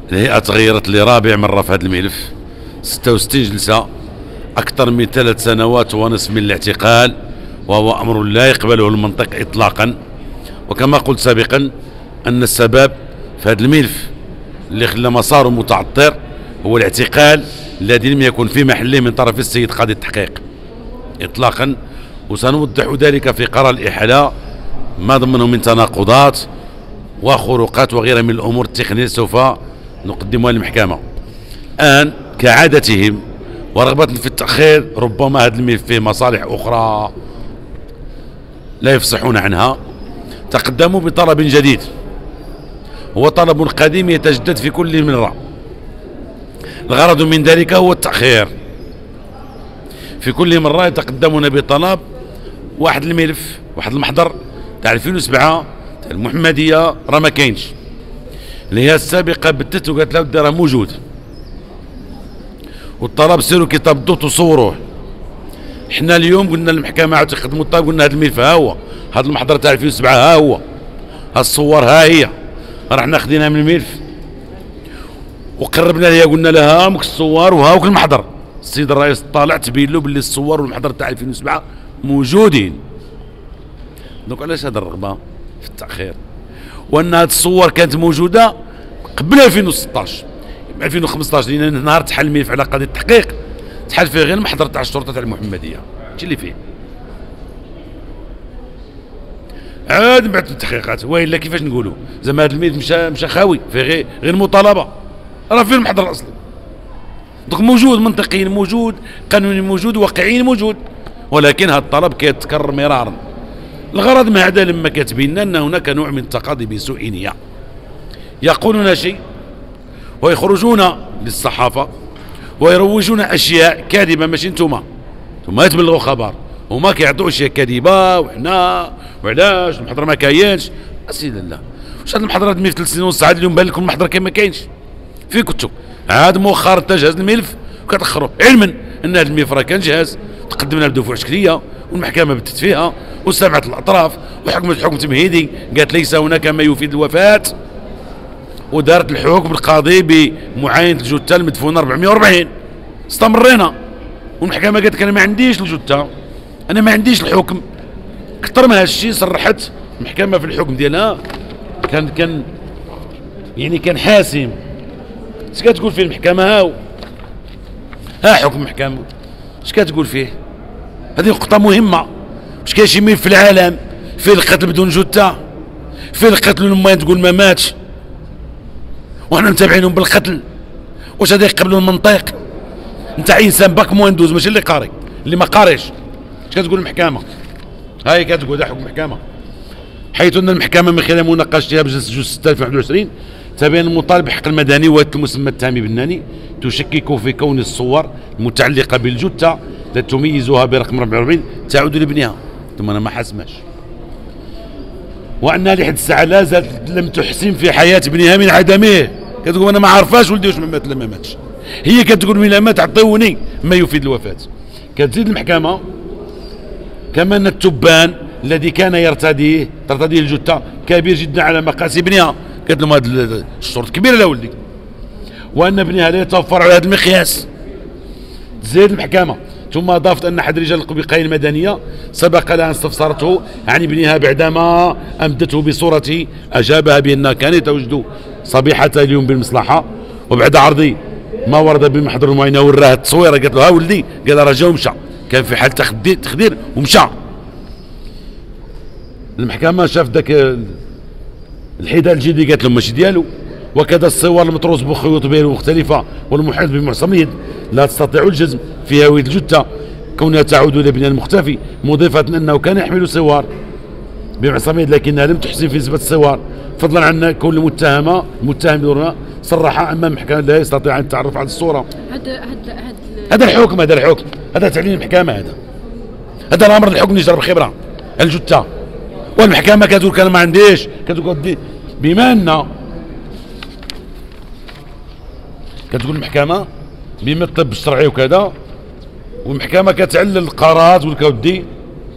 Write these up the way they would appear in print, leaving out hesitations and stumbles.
الهيئة تغيرت لرابع مرة في هذا الملف، 66 جلسة، أكثر من 3 سنوات ونصف من الاعتقال، وهو أمر لا يقبله المنطق إطلاقا. وكما قلت سابقا أن السبب في هذا الملف اللي خلى مساره متعطر هو الاعتقال الذي لم يكن في محله من طرف السيد قاضي التحقيق إطلاقا، وسنوضح ذلك في قرار الإحالة ما ضمنه من تناقضات وخروقات وغيرها من الأمور التقنية سوف نقدمها للمحكمة. الآن كعادتهم ورغبة في التأخير، ربما هذا الملف فيه مصالح أخرى لا يفصحون عنها، تقدموا بطلب جديد، هو طلب قديم يتجدد في كل مرة. الغرض من ذلك هو التأخير، في كل مرة يتقدمون بطلب واحد الملف، واحد المحضر تاع 2007 تاع المحمدية راه ما كاينش، اللي هي السابقة بتت وقالت له راه موجود، والطلب سيروا كتابدوه تصوروه. حنا اليوم قلنا للمحكمة عاود يخدموا الطلب، قلنا هذا الملف ها هو، هذا المحضر تاع 2007 ها هو، ها الصور ها هي، راه حنا خديناها من الملف وقربنا لها، قلنا لها هاك الصور وهاك المحضر. السيد الرئيس طالع تبين له باللي الصور والمحضر تاع 2007 موجودين. دونك علاش هذا الرغبة في التأخير؟ وأن هذه الصور كانت موجودة قبل 2016 2015، لأن نهار تحل الملف على قضية التحقيق تحل فيه غير المحضر تاع الشرطة تاع المحمدية، هادشي اللي فيه. عاد بعد التحقيقات والا كيفاش نقولوا زعما هذا الملف مشى خاوي فيه غير مطالبة، راه فيه المحضر الأصلي. دونك موجود منطقيا، موجود قانونيا، موجود واقعيا، موجود، ولكن هذا الطلب كيتكرر مرارا. الغرض من هذا لما كاتبين لنا ان هناك نوع من التقاضي بسوء نية، يقولون شيء ويخرجون للصحافة ويروجون اشياء كاذبة. ماشي انتم يتبلغوا خبر، هما كيعطوا اشياء كاذبة، وحنا وعلاش المحضر ما كاينش. اسيدي الله، واش هاد المحضرات في 3 سنين ونص عاد اليوم بان لكم المحضر كاين ما كاينش في كتب. عاد مؤخرا تجهز الملف وكتاخروا، علما ان هذا الملف راه كان جاهز، تقدمنا بدفوع شكليه والمحكمه بدت فيها وسمعت الاطراف وحكمت حكم تمهيدي، قالت ليس هناك ما يفيد الوفاه، ودارت الحكم القاضي بمعاينه الجثه المدفونه 440. استمرينا والمحكمه قالت لك انا ما عنديش الجثه، انا ما عنديش الحكم. اكثر من هذا الشيء صرحت المحكمه في الحكم ديالها، كان يعني كان حاسم. اش كتقول فيه المحكمه؟ ها حكم المحكمه، اش كتقول فيه؟ هذه نقطه مهمه. واش كاين شي ملف في العالم فيه القتل بدون جثه؟ فيه القتل لما تقول ما ماتش وحنا متابعينهم بالقتل؟ واش هذا يقبلوا المنطق؟ انت انسان باك موندوز، ماشي اللي قاري، اللي ما قاريش. اش كتقول المحكمه؟ هاي كتقول هذا حكم المحكمه، حيث ان المحكمه من خلال مناقشتها بجلسه جوج 6 2021 تبين المطالب بحق المدني وهذا المسمى التهمي بالناني تشكك في كون الصور المتعلقه بالجثه التي تميزها برقم 44 تعود لابنها، ثم انا ما حاسماش، وانها لحد الساعه لا زالت لم تحسن في حياه ابنها من عدمه. كتقول انا ما عارفاش ولدي واش مات ولا ما ماتش، هي كتقول من لا مات عطيوني ما يفيد الوفاه. كتزيد المحكمه كما ان التبان الذي كان ترتديه الجثه كبير جدا على مقاس ابنها، قالت لهم هذا الشرط كبير على ولدي، وان ابنها لا يتوفر على هذا المقياس. تزيد المحكمه ثم اضافت ان احد رجال الوقايه المدنيه سبق لها ان استفسرته عن ابنها بعدما امدته بصورته، اجابها بان كان يتواجد صبيحه اليوم بالمصلحه، وبعد عرض ما ورد بمحضر المعاينه وراه التصويره، قالت له ها ولدي، قال راه جا ومشى، كان في حال تخدير ومشى. المحكمه شافت ذاك الحذاء الجلدي قالت له ماشي ديالو، وكذا الصور المتروس بخيوط بينه مختلفه والمحيط بمعصميد لا تستطيع الجزم في هويه الجثه كونها تعود الى ابنها المختفي، مضيفه انه كان يحمل صور بمعصميد لكنها لم تحسن في اثبات الصور، فضلا عن كون المتهم دورنا صرح امام المحكمه لا يستطيع ان يتعرف على الصوره. هذا الحكم، هذا تعليل المحكمه، هذا الامر الحكم يجرى بخبره الجثه، والمحكمه كتقول انا ما عنديش، كتقول بما ان كتقول المحكمه بما الطب الشرعي وكذا، والمحكمه كتعلل القرارات والكودي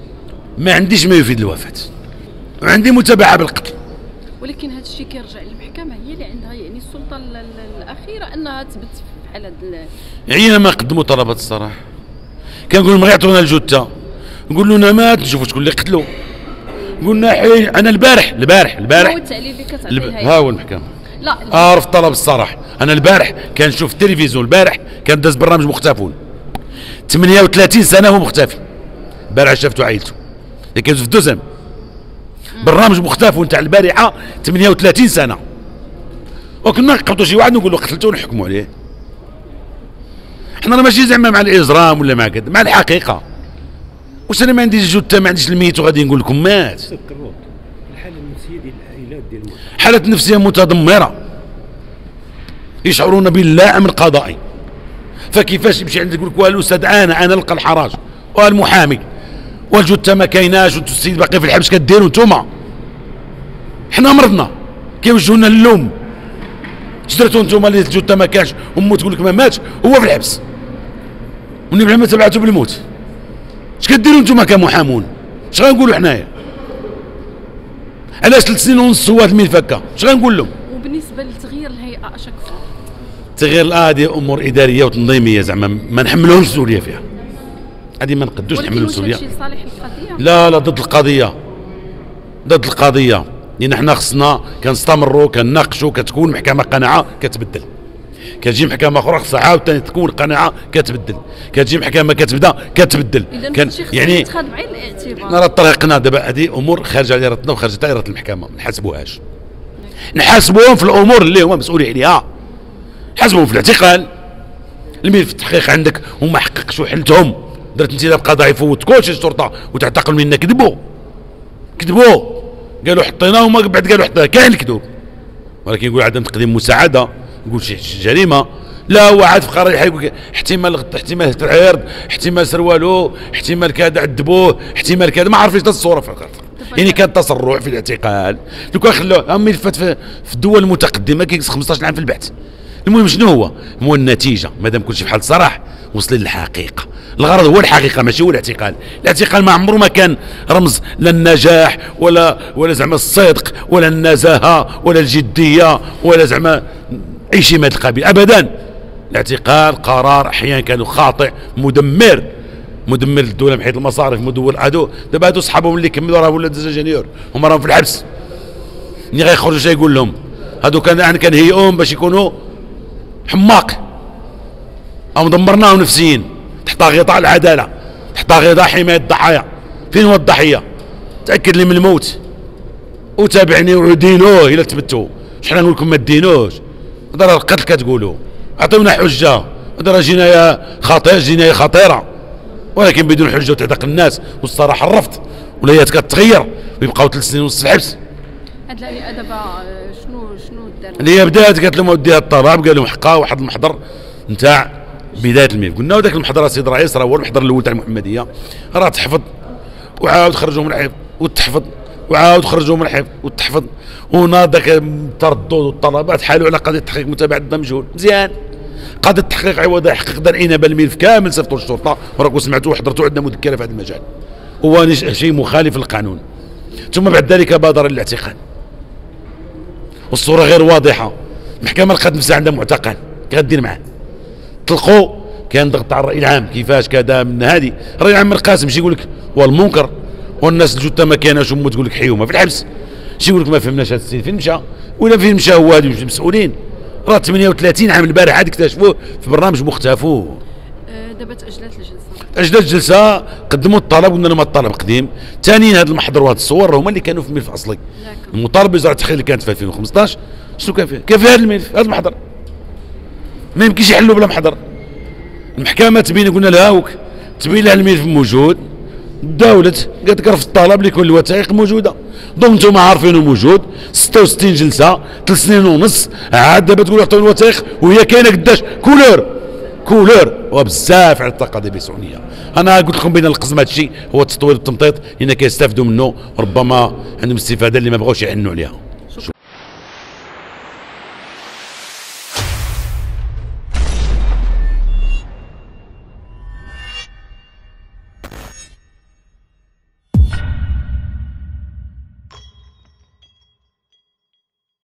ما عنديش ما يفيد الوفاه، وعندي متابعه بالقتل. ولكن هذا الشيء كيرجع للمحكمه. المحكمه هي اللي عندها يعني السلطه الاخيره انها تثبت في حال هذا عينا ما قدموا طلبات الصراحه. كنقول لهم يعطونا الجثه، نقول لنا مات نشوفوا شكون اللي قتلو. قلنا حي انا البارح هو التعليل اللي كتعطيها ها هو المحكمه. لا في الطلب الصراحه. انا البارح كنشوف التلفزيون، البارح كان داز برنامج مختفون 38 سنه هو مختفي. البارح شافته عائلته اللي كان في دوزم برنامج مختفون تاع البارحه 38 سنه، وكنا نقبطوا شي واحد نقولوا قتلته ونحكموا عليه. حنا ماشي زعما مع الاجرام ولا مع كذا، مع الحقيقه. واش انا ما عنديش جثه ما عنديش الميت وغادي نقول لكم مات. الحاله النفسيه ديال العائلات ديال الموتى، حالة نفسيه متدمره، يشعرون باللاعب القضائي. فكيفاش يمشي عندك يقول لك الاستاذ انا نلقى الحراج والمحامي والجثه ما كايناش والسيد باقي في الحبس كديروا نتوما. حنا مرضنا كيوجهوا لنا اللوم. شدرتوا نتوما اللي الجثه ما كانش امه تقول لك ما ماتش هو في الحبس والنبي ما تبعته بالموت. اش كديروا نتوما كمحامون؟ اش غنقولوا حنايا؟ علاش 3 سنين ونص هو هذا الملف هكا؟ اش غنقول لهم؟ وبالنسبه لتغيير الهيئه اش كفر؟ تغيير هذه امور اداريه وتنظيميه زعما ما نحملوهمش المسؤوليه فيها. هذه ما نقدوش نحملوا المسؤوليه. ولكن واش هادشي لصالح القضيه؟ لا ضد القضيه، ضد القضيه. لان حنا خصنا كنستمروا كنناقشوا، كتكون محكمه قناعه كتبدل، كتجي محكمه اخرى خصها عاوتاني تكون قناعه كتبدل، كتجي محكمه كتبدا كتبدل. يعني يتخذ بعين الاعتبار. نرى طريقنا دابا هذه امور خارجه على ارادتنا وخارجه على اراده المحكمه، ما نحاسبوهاش. نحاسبوهم في الامور اللي هما مسؤولين عليها. حاسبهم في الاعتقال. الملف في التحقيق عندك وما حققش وحلتهم، درت انت قضاء يفوت كلشي الشرطه وتعتقل منا. كذبوا قالوا حطيناه وما بعد قالوا حطيناه. كاين الكذوب، ولكن يقول عدم تقديم مساعده، يقول شي جريمه. لا هو عاد في قرار يقول احتمال تعرض، احتمال سروالو، احتمال كذا عذبوه، احتمال كذا ما عرف ايش الصوره في القرار. يعني كان تسرع في الاعتقال. لو كان خلوه ملفات في الدول المتقدمه كيجلس 15 عام في البحث. المهم شنو هو النتيجه؟ مادام كلشي بحال الصراح وصل للحقيقه. الغرض هو الحقيقه ماشي هو الاعتقال. الاعتقال ما عمره ما كان رمز لا النجاح ولا زعما الصدق ولا النزاهه ولا الجديه ولا زعما اي شيء من هذا القبيل ابدا. الاعتقال قرار احيانا كان خاطئ مدمر للدوله من حيث المصارف، مدور العدو. دابا هادو صحابهم اللي كملوا راه ولا ديزاجينيور هما راهم في الحبس. ملي غيخرجوا شنو يقول لهم؟ هادو كنهيئوهم باش يكونوا حماق او دمرناهم نفسيا تحت غطاء العداله، تحت غطاء حمايه الضحايا. فين هو الضحيه؟ تاكد لي من الموت وتابعني ودينوه الا تثبتوا. شحال نقول لكم ما تدينوش. هذا راه القتل كتقولوا، اعطيونا حجه. هذا راه جنايه خطيره ولكن بدون حجه وتعتقل الناس. والصراحه الرفض والهيئات كتغير ويبقاو 3 سنين ونص في الحبس. هاد الهيئه دابا شنو دار؟ اللي هي بدات قالت لهم وديها الطلب، قال لهم حقا واحد المحضر نتاع بدايه الملف. قلنا ذاك المحضر سيد الرئيس راه هو المحضر الاول تاع المحمديه، راه تحفظ وعاود خرجوا من الحفظ وتحفظ وعاود خرجوا من الحفظ وتحفظ. وناض ذاك التردد والطلبات حالوا على قضيه تحقيق متابعه مجهول. مزيان. قضيه التحقيق عوض يحقق دار انابه الملف كامل صيفطوا للشرطه وراكم سمعتوا وحضرتوا عندنا مذكره في هذا المجال. هو شيء مخالف للقانون. ثم بعد ذلك بادر للاعتقال والصوره غير واضحه. المحكمه لقات نفسها عندها معتقل كغدير معاه. طلقوا كان ضغط على الراي العام كيفاش كذا من هذه. الراي العام من القاسم شي يقول لك والمنكر والناس الجثه ما كايناش امه تقول لك حيومه في الحبس. شي يقول لك ما فهمناش هذا السيد فين مشى ولا فين مشى هو. هذو مسؤولين. راه 38 عام البارح عاد اكتشفوه في برنامج مختفو. دابا تاجلت الجلسه. تاجلت الجلسه. قدموا الطلب قلنا لهم الطلب قديم. ثانيا هذا المحضر وهذه الصور هما اللي كانوا في الملف الاصلي. المطالبه وزاره التحقيق اللي كانت في 2015 شنو كان فيه؟ كان في هذا الملف هذا المحضر. ما يمكنش يحلوا بلا محضر. المحكمه تبين قلنا لها هاوك تبين لها الملف موجود. داولت قالت لك رفض الطلب لكل الوثائق موجوده. دونك انتم عارفينه موجود. 66 جلسه 3 سنين ونص عاد دابا تقولوا عطيو الوثائق وهي كاينه قداش كولور وبزاف على القضيه بسعوديه. انا قلت لكم بين القسم هذا الشيء هو التطوير والتمطيط لان كيستافدوا منه ربما عندهم استفاده اللي ما بغاوش يعنوا عليها.